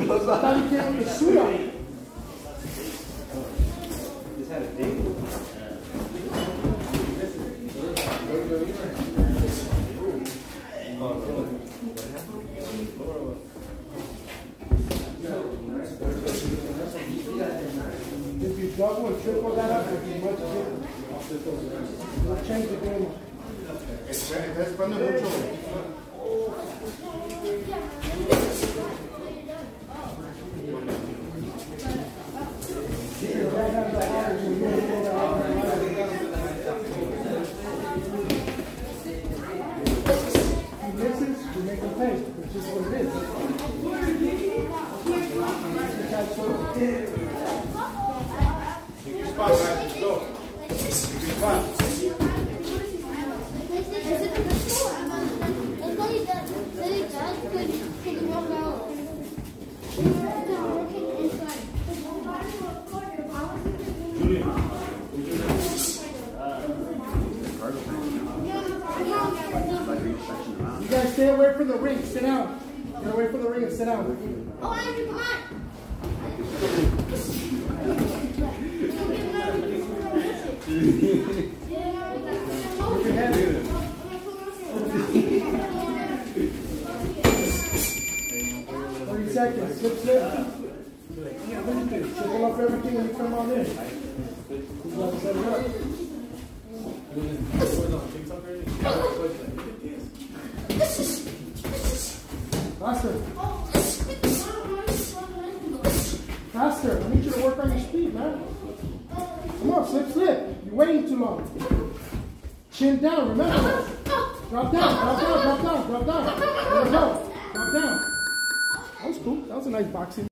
thought you came with the suit on. Just had a date. If you double and triple that up, it'd be much different. We'll change the game. Está esperando mucho. He misses, we make him pay. It's just what it is. Pick your spot, guys. Go. Pick your spot. You guys stay away from the ring. Sit down. Get away from the ring and sit down. Oh, Andrew, come on. Put your head. 30 seconds. Slip, slip. Triple up everything when you come on in. Who's going to set it up? Faster. Faster. I need you to work on your speed, man. Come on, slip, slip. You're waiting too long. Chin down, remember. Drop down, drop down, drop down, drop down. There we go. Drop down. That was cool. That was a nice boxing.